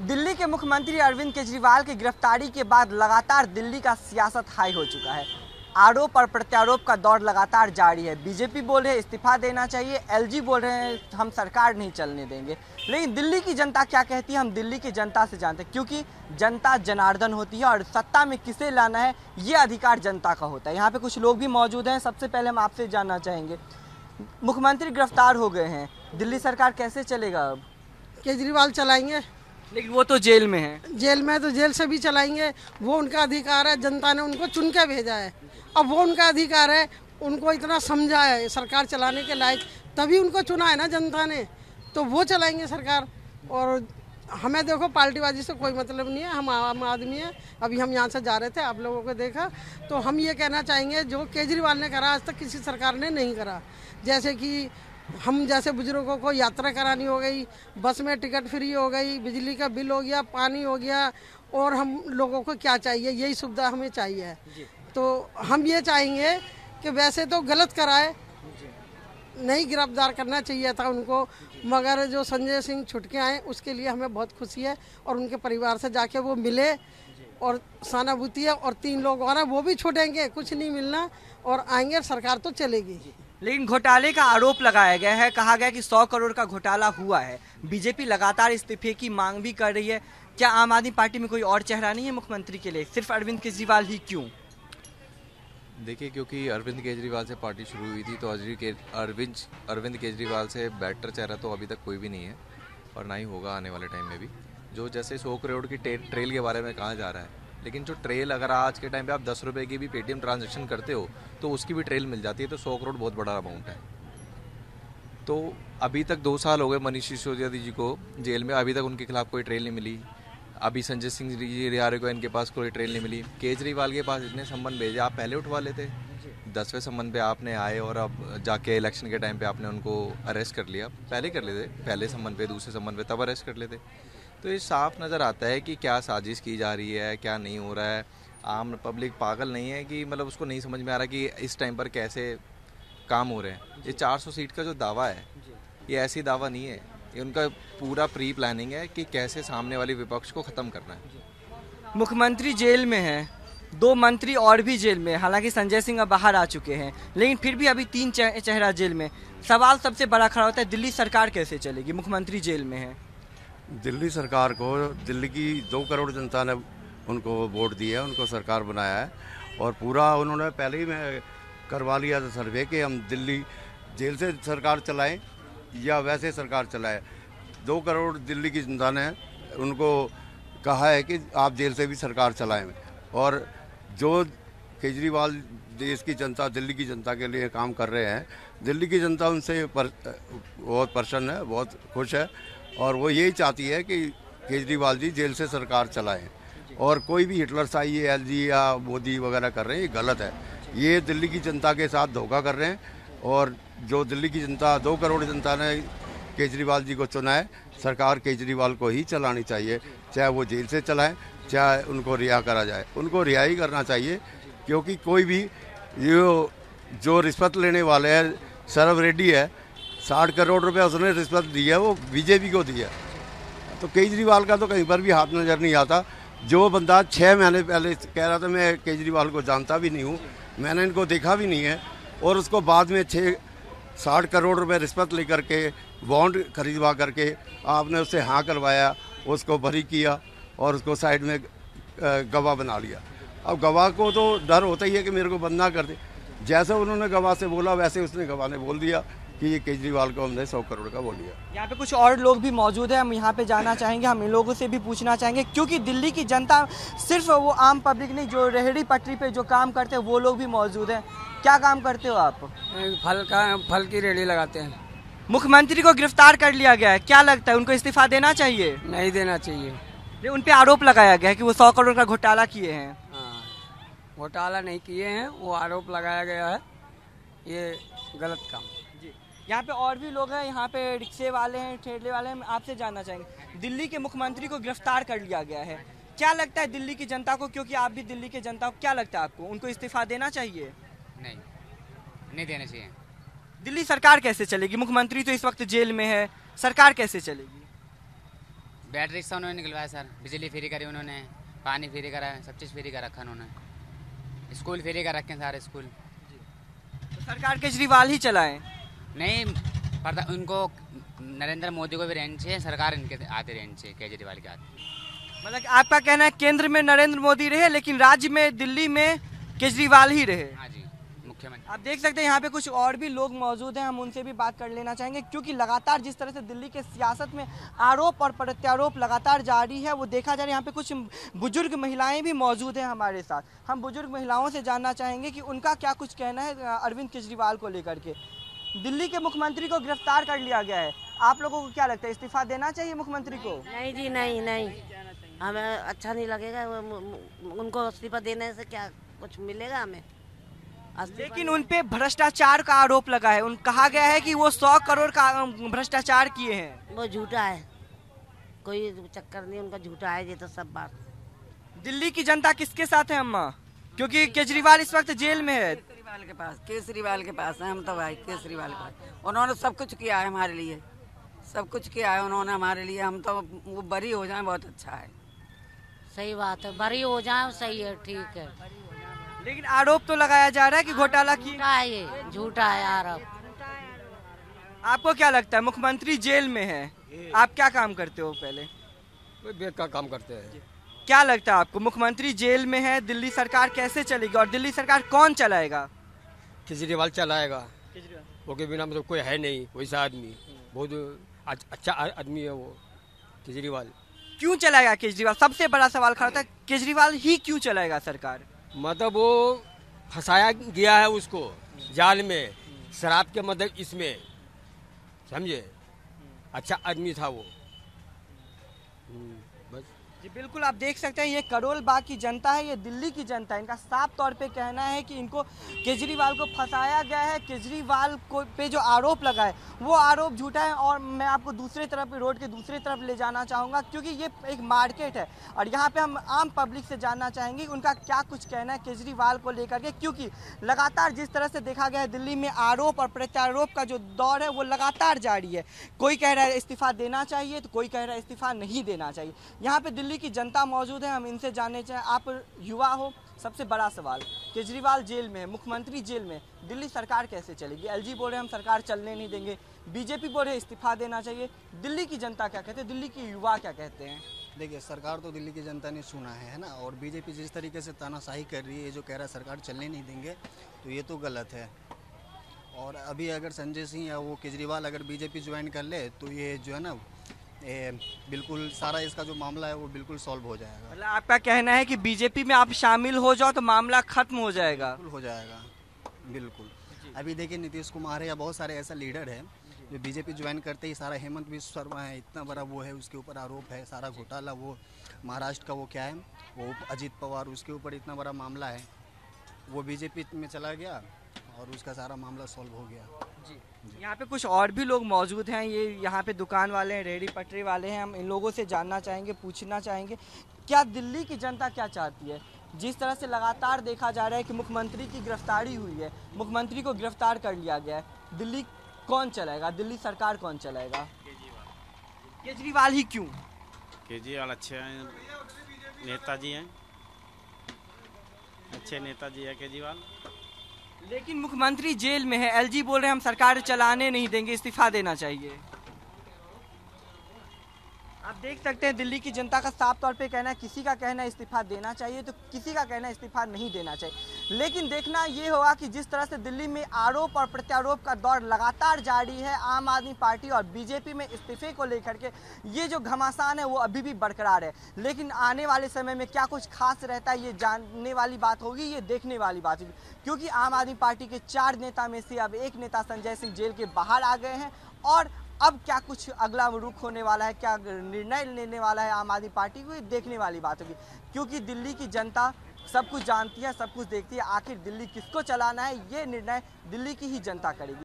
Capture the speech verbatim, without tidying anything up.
दिल्ली के मुख्यमंत्री अरविंद केजरीवाल की गिरफ्तारी के बाद लगातार दिल्ली का सियासत हाई हो चुका है। आरोप और प्रत्यारोप का दौर लगातार जारी है। बीजेपी बोल रहे हैं इस्तीफा देना चाहिए, एलजी बोल रहे हैं हम सरकार नहीं चलने देंगे। लेकिन दिल्ली की जनता क्या कहती है, हम दिल्ली की जनता से जानते हैं, क्योंकि जनता जनार्दन होती है और सत्ता में किसे लाना है ये अधिकार जनता का होता है। यहाँ पे कुछ लोग भी मौजूद हैं। सबसे पहले हम आपसे जानना चाहेंगे, मुख्यमंत्री गिरफ्तार हो गए हैं, दिल्ली सरकार कैसे चलेगा? अब केजरीवाल चलाएंगे, लेकिन वो तो जेल में है। जेल में, तो जेल से भी चलाएंगे। वो उनका अधिकार है, जनता ने उनको चुन के भेजा है। अब वो उनका अधिकार है, उनको इतना समझा है सरकार चलाने के लायक, तभी उनको चुना है ना जनता ने, तो वो चलाएंगे सरकार। और हमें देखो पार्टीबाजी से कोई मतलब नहीं है, हम आम आदमी हैं। अभी हम यहाँ से जा रहे थे, आप लोगों को देखा, तो हम ये कहना चाहेंगे जो केजरीवाल ने करा आज तक किसी सरकार ने नहीं करा। जैसे कि हम जैसे बुजुर्गों को यात्रा करानी हो गई, बस में टिकट फ्री हो गई, बिजली का बिल हो गया, पानी हो गया, और हम लोगों को क्या चाहिए, यही सुविधा हमें चाहिए। तो हम ये चाहेंगे कि वैसे तो गलत कराए, नहीं गिरफ्तार करना चाहिए था उनको, मगर जो संजय सिंह छुट के आए उसके लिए हमें बहुत खुशी है। और उनके परिवार से जाके वो मिले और सहानुभूति है। और तीन लोग और हैं वो भी छूटेंगे, कुछ नहीं मिलना, और आएंगे, सरकार तो चलेगी। लेकिन घोटाले का आरोप लगाया गया है, कहा गया कि सौ करोड़ का घोटाला हुआ है। बीजेपी लगातार इस्तीफे की मांग भी कर रही है। क्या आम आदमी पार्टी में कोई और चेहरा नहीं है मुख्यमंत्री के लिए, सिर्फ अरविंद केजरीवाल ही क्यों? देखिए, क्योंकि अरविंद केजरीवाल से पार्टी शुरू हुई थी, तो अरविंद अरविंद केजरीवाल से बेटर चेहरा तो अभी तक कोई भी नहीं है और ना ही होगा आने वाले टाइम में भी। जो जैसे सौ करोड़ की ट्रेल के बारे में कहा जा रहा है, लेकिन जो ट्रेल अगर आज के टाइम पे आप दस रुपए की भी पेटीएम ट्रांजैक्शन करते हो तो उसकी भी ट्रेल मिल जाती है, तो सौ करोड़ बहुत बड़ा अमाउंट है। तो अभी तक दो साल हो गए मनीष सिसोदिया जी को जेल में, अभी तक उनके खिलाफ कोई ट्रेल नहीं मिली। अभी संजय सिंह जी रिहारे को इनके पास कोई ट्रेल नहीं मिली। केजरीवाल के पास इतने संबंध भेजे, आप पहले उठवा लेते। दसवें संबंध पे आपने आए और अब जाके इलेक्शन के टाइम पे आपने उनको अरेस्ट कर लिया। पहले कर लेते, पहले संबंध पे, दूसरे संबंध पे, तब अरेस्ट कर लेते। तो ये साफ नज़र आता है कि क्या साजिश की जा रही है, क्या नहीं हो रहा है। आम पब्लिक पागल नहीं है कि मतलब उसको नहीं समझ में आ रहा कि इस टाइम पर कैसे काम हो रहे हैं। ये चार सौ सीट का जो दावा है, ये ऐसी दावा नहीं है, ये उनका पूरा प्री प्लानिंग है कि कैसे सामने वाली विपक्ष को ख़त्म करना है। मुख्यमंत्री जेल में है, दो मंत्री और भी जेल में, हालांकि संजय सिंह अब बाहर आ चुके हैं, लेकिन फिर भी अभी तीन चेहरा जेल में। सवाल सबसे बड़ा खड़ा होता है, दिल्ली सरकार कैसे चलेगी, मुख्यमंत्री जेल में है। दिल्ली सरकार को, दिल्ली की दो करोड़ जनता ने उनको वोट दिया है, उनको सरकार बनाया है, और पूरा उन्होंने पहले ही में करवा लिया था सर्वे कि हम दिल्ली जेल से सरकार चलाएं या वैसे सरकार चलाए। दो करोड़ दिल्ली की जनता ने उनको कहा है कि आप जेल से भी सरकार चलाएं। और जो केजरीवाल देश की जनता, दिल्ली की जनता के लिए काम कर रहे हैं, दिल्ली की जनता उनसे पर, बहुत प्रसन्न है, बहुत खुश है, और वो यही चाहती है कि केजरीवाल जी जेल से सरकार चलाएं। और कोई भी हिटलर शाही एलजी या मोदी वगैरह कर रहे हैं, ये गलत है। ये दिल्ली की जनता के साथ धोखा कर रहे हैं। और जो दिल्ली की जनता, दो करोड़ जनता ने केजरीवाल जी को चुना है, सरकार केजरीवाल को ही चलानी चाहिए, चाहे वो जेल से चलाएं, चाहे उनको रिहा करा जाए। उनको रिहा ही करना चाहिए, क्योंकि कोई भी ये जो रिश्वत लेने वाले हैं, सरव रेड्डी है, साठ करोड़ रुपए उसने रिश्वत दी है, वो बीजेपी को दी है। तो केजरीवाल का तो कहीं पर भी हाथ नज़र नहीं आता। जो बंदा छः महीने पहले कह रहा था मैं केजरीवाल को जानता भी नहीं हूँ, मैंने इनको देखा भी नहीं है, और उसको बाद में छः साठ करोड़ रुपए रिश्वत लेकर के बॉन्ड खरीदवा करके आपने उससे हाँ करवाया, उसको बरी किया और उसको साइड में गवाह बना लिया। अब गवाह को तो डर होता ही है कि मेरे को बंद ना कर दे। जैसे उन्होंने गवाह से बोला, वैसे उसने गवाह ने बोल दिया कि ये केजरीवाल को हमने सौ करोड़ का बोल दिया। यहाँ पे कुछ और लोग भी मौजूद हैं, हम यहाँ पे जाना चाहेंगे, हम इन लोगों से भी पूछना चाहेंगे, क्योंकि दिल्ली की जनता सिर्फ वो आम पब्लिक नहीं, जो रेहड़ी पटरी पे जो काम करते हैं वो लोग भी मौजूद हैं। क्या काम करते हो आप? फल का फल की रेहड़ी लगाते हैं। मुख्यमंत्री को गिरफ्तार कर लिया गया है, क्या लगता है उनको इस्तीफा देना चाहिए? नहीं देना चाहिए। उन पे आरोप लगाया गया है कि वो सौ करोड़ का घोटाला किए हैं। हाँ, घोटाला नहीं किए हैं, वो आरोप लगाया गया है, ये गलत काम। यहाँ पे और भी लोग हैं, यहाँ पे रिक्शे वाले हैं, ठेले वाले हैं, आपसे जानना चाहेंगे, दिल्ली के मुख्यमंत्री को गिरफ्तार कर लिया गया है, क्या लगता है दिल्ली की जनता को, क्योंकि आप भी दिल्ली के जनता को, क्या लगता है आपको उनको इस्तीफा देना चाहिए? नहीं, नहीं देना चाहिए। दिल्ली सरकार कैसे चलेगी? मुख्यमंत्री तो इस वक्त जेल में है, सरकार कैसे चलेगी? बैटरी रिक्शा उन्होंने निकलवाया सर, बिजली फ्री करी उन्होंने, पानी फ्री करा, सब चीज़ फ्री कर रखा उन्होंने, स्कूल फ्री कर रखे हैं सारे स्कूल। तो सरकार केजरीवाल ही चलाएं। नहीं पता उनको, नरेंद्र मोदी को भी रहनी चाहिए, सरकार इनके आते रहनी चाहिए, केजरीवाल के आते। मतलब कि आपका कहना है केंद्र में नरेंद्र मोदी रहे लेकिन राज्य में दिल्ली में केजरीवाल ही रहे। हाँ जी, मुख्यमंत्री। आप देख सकते हैं यहाँ पे कुछ और भी लोग मौजूद हैं, हम उनसे भी बात कर लेना चाहेंगे क्योंकि लगातार जिस तरह से दिल्ली के सियासत में आरोप और प्रत्यारोप लगातार जारी है वो देखा जा रहा है। यहाँ पे कुछ बुजुर्ग महिलाएं भी मौजूद हैं हमारे साथ, हम बुजुर्ग महिलाओं से जानना चाहेंगे कि उनका क्या कुछ कहना है अरविंद केजरीवाल को लेकर के। दिल्ली के मुख्यमंत्री को गिरफ्तार कर लिया गया है, आप लोगों को क्या लगता है इस्तीफा देना चाहिए मुख्यमंत्री को? नहीं जी, नहीं नहीं, हमें अच्छा नहीं लगेगा, उनको इस्तीफा देने से क्या कुछ मिलेगा हमें? लेकिन उन पे भ्रष्टाचार का आरोप लगा है, उन कहा गया है कि वो सौ करोड़ का भ्रष्टाचार किए हैं। वो झूठा है, कोई चक्कर नहीं, उनका झूठा है ये तो सब बात। दिल्ली की जनता किसके साथ है अम्मा? क्योंकि केजरीवाल इस वक्त जेल में है। केजरीवाल के पास, केजरीवाल के पास है हम तो भाई, केजरीवाल के पास। उन्होंने सब कुछ किया है हमारे लिए, सब कुछ किया है उन्होंने हमारे लिए, हम तो वो बरी हो जाए बहुत अच्छा है। सही बात है, बरी हो जाए सही है, ठीक है। लेकिन आरोप तो लगाया जा रहा है कि घोटाला की। झूठा है ये, झूठा है आरोप। आपको क्या लगता है मुख्यमंत्री जेल में है, आप क्या काम करते हो? पहले कोई बैंक का काम करते हैं। क्या लगता है आपको मुख्यमंत्री जेल में है, दिल्ली सरकार कैसे चलेगी और दिल्ली सरकार कौन चलाएगा? केजरीवाल चलाएगा, वो के बिना मतलब कोई है नहीं वैसा आदमी, बहुत अच्छा आदमी है वो केजरीवाल। क्यों चलाएगा केजरीवाल? सबसे बड़ा सवाल खड़ा था, केजरीवाल ही क्यों चलाएगा सरकार? मतलब वो फंसाया गया है उसको जाल में, शराब के मतलब इसमें, समझे, अच्छा आदमी था वो। बस जी बिल्कुल, आप देख सकते हैं ये करोल बाग की जनता है, ये दिल्ली की जनता है, इनका साफ तौर पे कहना है कि इनको केजरीवाल को फंसाया गया है, केजरीवाल को पे जो आरोप लगा है वो आरोप झूठा है। और मैं आपको दूसरे तरफ रोड के दूसरे तरफ ले जाना चाहूँगा क्योंकि ये एक मार्केट है और यहाँ पे हम आम पब्लिक से जानना चाहेंगे उनका क्या कुछ कहना है केजरीवाल को लेकर के, क्योंकि लगातार जिस तरह से देखा गया है दिल्ली में आरोप और प्रत्यारोप का जो दौर है वो लगातार जारी है। कोई कह रहा है इस्तीफा देना चाहिए तो कोई कह रहा है इस्तीफा नहीं देना चाहिए। यहाँ पे दिल्ली की जनता मौजूद है, हम इनसे जानने चाहें, आप युवा हो, सबसे बड़ा सवाल, केजरीवाल जेल में है, मुख्यमंत्री जेल में, दिल्ली सरकार कैसे चलेगी? एलजी बोल रहे हैं हम सरकार चलने नहीं देंगे, बीजेपी बोल रहे इस्तीफा देना चाहिए, दिल्ली की जनता क्या कहते हैं, दिल्ली के युवा क्या कहते हैं? देखिए, सरकार तो दिल्ली की जनता ने चुना है है ना, और बीजेपी जिस तरीके से तानाशाही कर रही है, जो कह रहा है सरकार चलने नहीं देंगे, तो ये तो गलत है। और अभी अगर संजय सिंह या वो केजरीवाल अगर बीजेपी ज्वाइन कर ले तो ये जो है ना, ए, बिल्कुल सारा इसका जो मामला है वो बिल्कुल सॉल्व हो जाएगा। मतलब आपका कहना है कि बीजेपी में आप शामिल हो जाओ तो मामला खत्म हो जाएगा? बिल्कुल हो जाएगा, बिल्कुल। अभी देखिए नीतीश कुमार है या बहुत सारे ऐसा लीडर है जो बीजेपी ज्वाइन करते ही सारा, हेमंत बिश्व शर्मा है, इतना बड़ा वो है, उसके ऊपर आरोप है, सारा घोटाला, वो महाराष्ट्र का वो क्या है, वो अजीत पवार, उसके ऊपर इतना बड़ा मामला है, वो बीजेपी में चला गया और उसका सारा मामला सॉल्व हो गया। जी, यहाँ पे कुछ और भी लोग मौजूद हैं, ये यहाँ पे दुकान वाले हैं, रेहड़ी पटरी वाले हैं, हम इन लोगों से जानना चाहेंगे, पूछना चाहेंगे क्या दिल्ली की जनता क्या चाहती है। जिस तरह से लगातार देखा जा रहा है कि मुख्यमंत्री की गिरफ्तारी हुई है, मुख्यमंत्री को गिरफ्तार कर लिया गया है, दिल्ली कौन चलाएगा, दिल्ली सरकार कौन चलाएगा? केजरीवाल ही क्यों? केजरीवाल अच्छे नेताजी हैं, अच्छे नेताजी है केजरीवाल। लेकिन मुख्यमंत्री जेल में है, एलजी बोल रहे हैं हम सरकार चलाने नहीं देंगे, इस्तीफा देना चाहिए। आप देख सकते हैं दिल्ली की जनता का साफ तौर पे कहना है, किसी का कहना है इस्तीफा देना चाहिए तो किसी का कहना है इस्तीफा नहीं देना चाहिए। लेकिन देखना ये होगा कि जिस तरह से दिल्ली में आरोप और प्रत्यारोप का दौर लगातार जारी है, आम आदमी पार्टी और बीजेपी में इस्तीफे को लेकर के ये जो घमासान है वो अभी भी बरकरार है। लेकिन आने वाले समय में क्या कुछ खास रहता है ये जानने वाली बात होगी, ये देखने वाली बात होगी, क्योंकि आम आदमी पार्टी के चार नेता में से अब एक नेता संजय सिंह जेल के बाहर आ गए हैं और अब क्या कुछ अगला रुख होने वाला है, क्या निर्णय लेने वाला है आम आदमी पार्टी को, ये देखने वाली बात होगी। क्योंकि दिल्ली की जनता सब कुछ जानती है, सब कुछ देखती है, आखिर दिल्ली किसको चलाना है ये निर्णय दिल्ली की ही जनता करेगी।